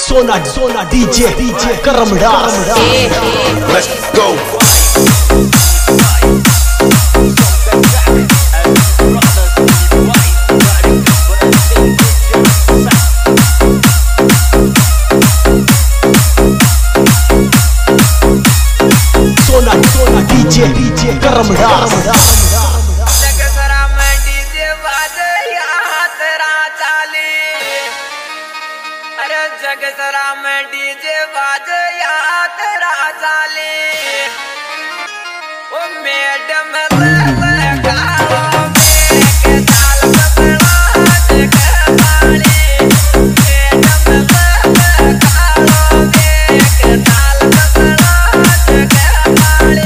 Sona DJ Karamdas. Let's go. Sona DJ Karamdas. Jagsara में DJ बाजे या तेरा साली ओ मैडम लगाओ के ताल बदला के बाली मैडम लगाओ के ताल बदला के बाली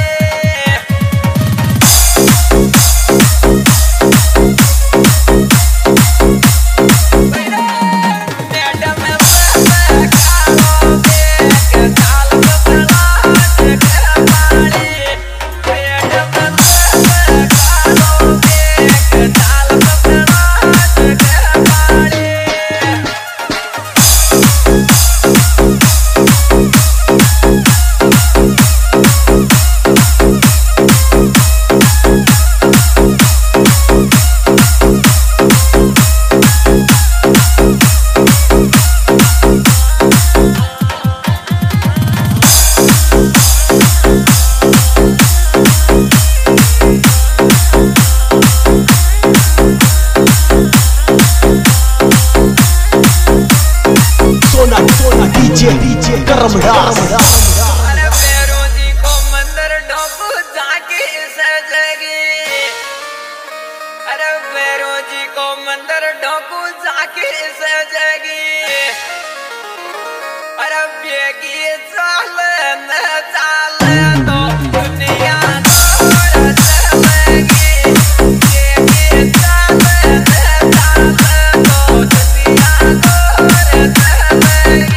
सोना डीजे करमदास। अरे भैरव जी को मंदिर ढोकू जाके सजेगी अरे भैरव जी को मंदिर ढोकू जाके सजेगी अरे बेगी चाल न चाल तो दुनिया तोड़ चलेगी बेगी चाल न चाल तो दुनिया तोड़ चलेगी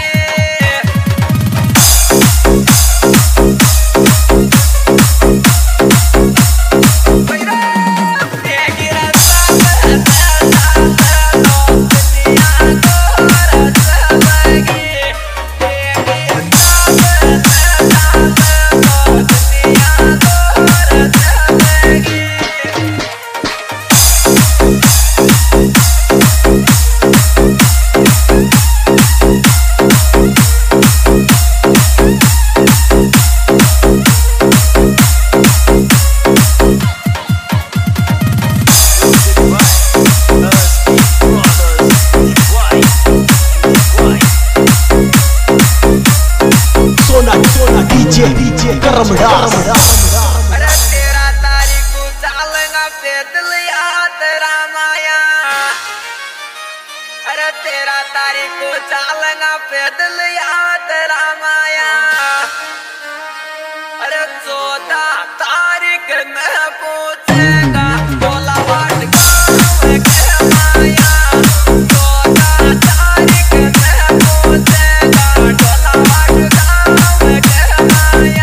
सोना डीजे करमदास। अरे तेरा तारीख को चालेगा पैदल या तेरा माया अरे तेरा तारीख को चालेगा पैदल या तेरा माया अरे 14 तारीख में पूछेगा बोला वाट गाँव के माया 14 तारीख में पूछेगा बोला वाट गाँव के माया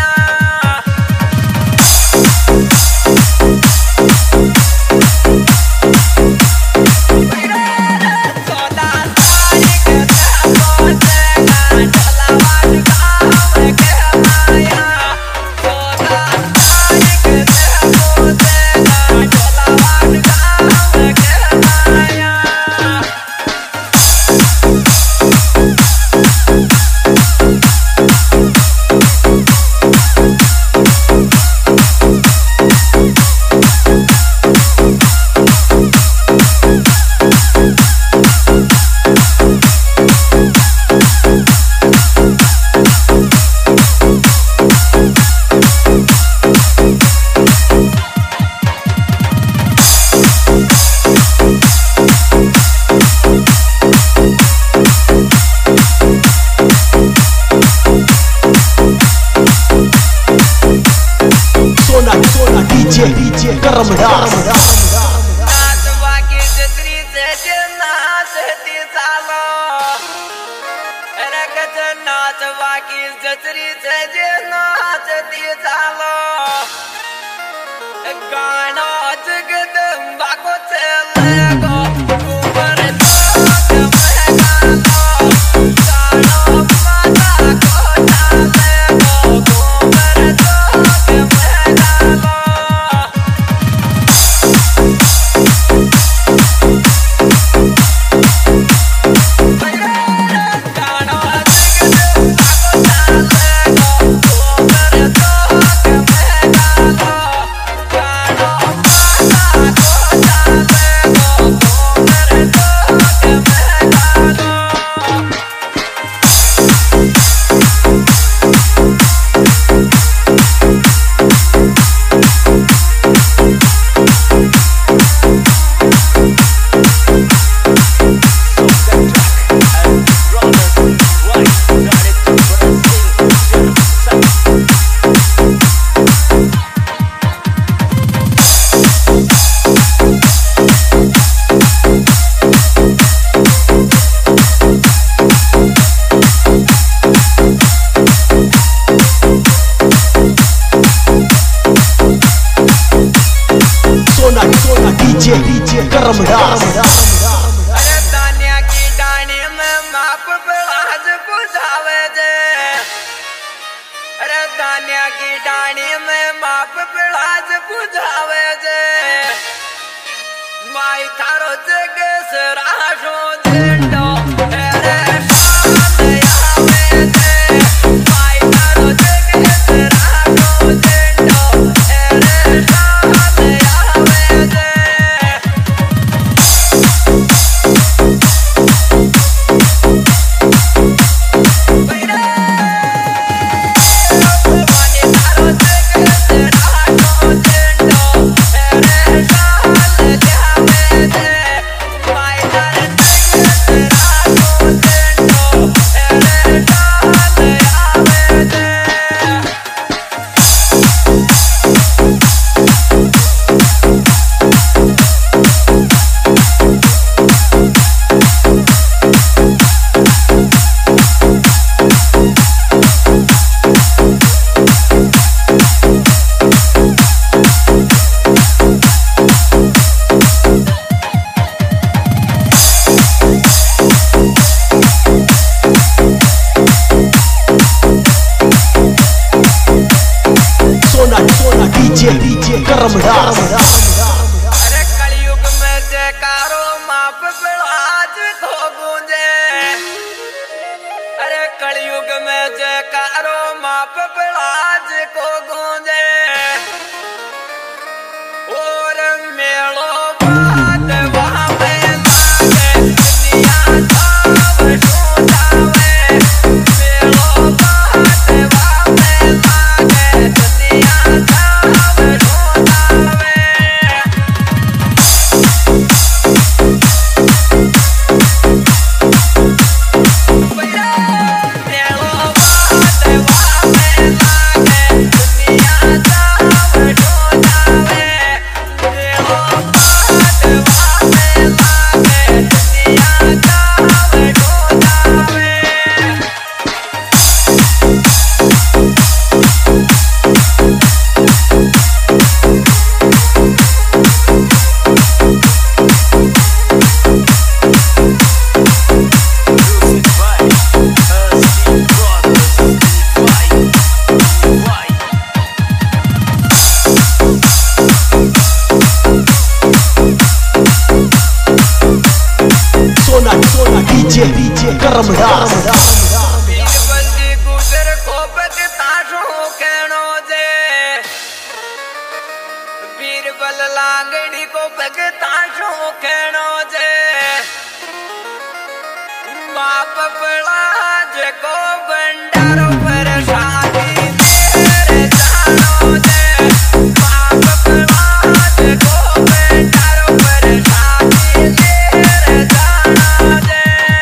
सोना डीजे करमदास। नाचवा की जत्री से नाचती चालो अरे गज नाचवा की जत्री से नाचती चालो गाना जगदम्बा को चलेगो ऊपर तो महंगा गाना करम डास। अरे दानिया की डाणी में माप आज बुझावे जे, अरे दानिया की डाणी में माप आज बुझावे जे, माई थारो जगे सराशो जेंडो अरे शाम आवे जे, माई थारो जगे सराशो जेंडो अरे शाम आवे जे। DJ Karam dance. अरे कलयुग में जयकारो माप आज को गूंजे, अरे कलयुग में जयकारो माप आज को गूंजे, और मेलो बात वहाँ पे लागे दुनिया सब छूटावे, मेलो बात वहाँ पे लागे दुनिया सब छूटावे। डीजे करम डास। बीरबल गुजर खोपक ताशो कहनो जे, बीरबल लांगड़ी को पग ताशो कहनो जे, माप पड़ाज को भंडारो पर शादी तेरे जानो जे, माप पड़ाज को भंडारो पर शादी तेरे जानो जे।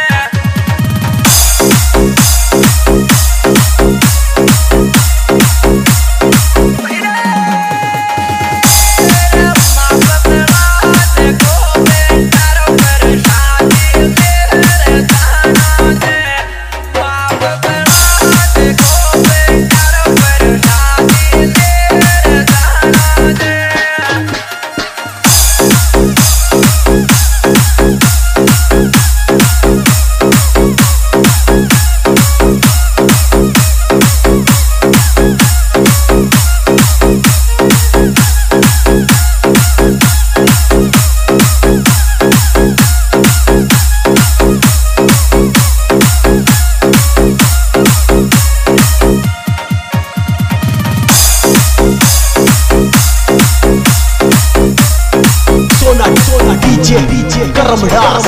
DJ Karam dance.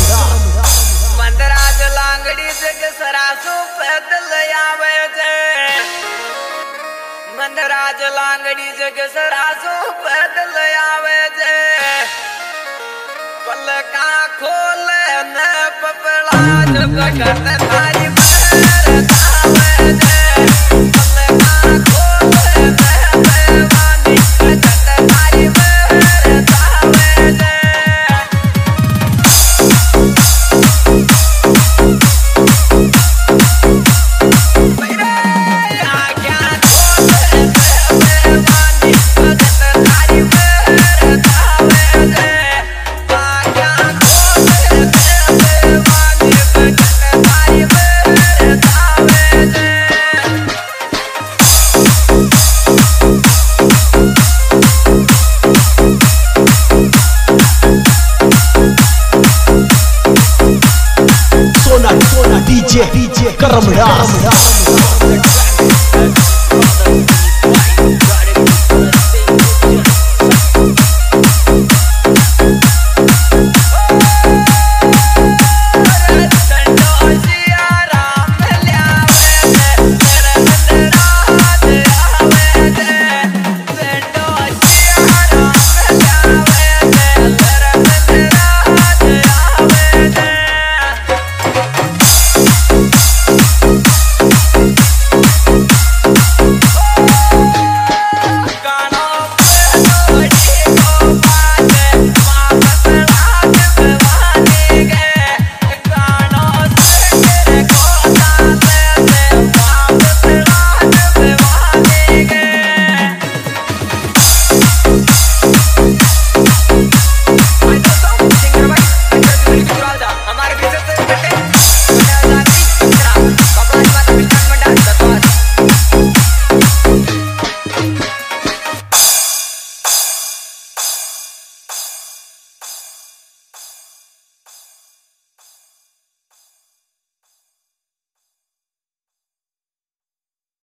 मंदराज लांगड़ी जग सरासो पैदल आवे जे, मंदराज लांगड़ी जग सरासो पैदल आवे जे, पलका खोले न पपड़ा जब गट थारी पैर आवे जे, पलका खोले न पैवानी गट थारी पैर आवे जे। करमडास